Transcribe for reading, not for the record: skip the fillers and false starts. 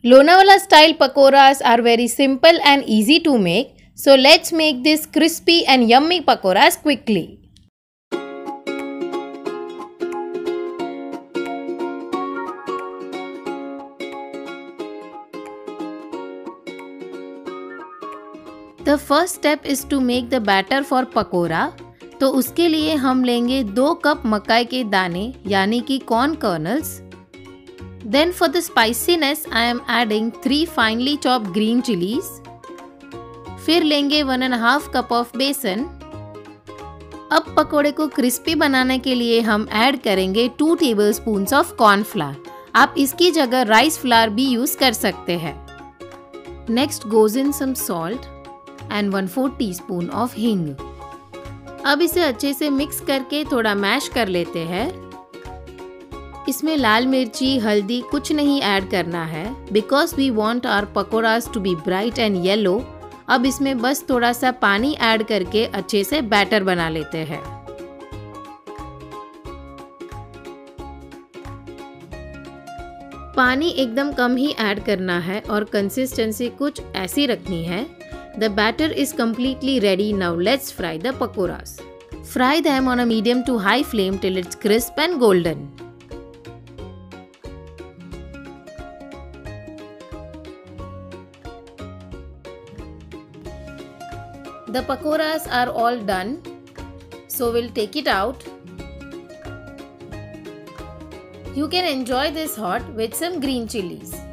Lonavala style pakoras are very simple and easy to make. So let's make this crispy and yummy pakoras quickly. The first step is to make the batter for pakora. तो उसके लिए हम लेंगे 2 cup मकाई के दाने यानी कि corn kernels. Then for the spiciness I am adding 3 finely chopped green chilies. फिर लेंगे 1.5 कप ऑफ बेसन. अब पकोड़े को क्रिस्पी बनाने के लिए हम ऐड करेंगे 2 टेबलस्पून्स ऑफ कॉर्नफ्लावर. आप इसकी जगह राइस फ्लावर भी यूज कर सकते हैं. Next goes in some salt and 1/4 teaspoon of hing. अब इसे अच्छे से मिक्स करके थोड़ा मैश कर लेते हैं. इसमें लाल मिर्ची हल्दी कुछ नहीं ऐड करना है because we want our pakodas to be bright and yellow. अब इसमें बस थोड़ा सा पानी ऐड करके अच्छे से बैटर बना लेते हैं. पानी एकदम कम ही ऐड करना है और कंसिस्टेंसी कुछ ऐसी रखनी है. The batter is completely ready. Now let's fry the pakoras. Fry them on a medium to high flame till it's crisp and golden. The pakoras are all done. So we'll take it out. You can enjoy this hot with some green chilies.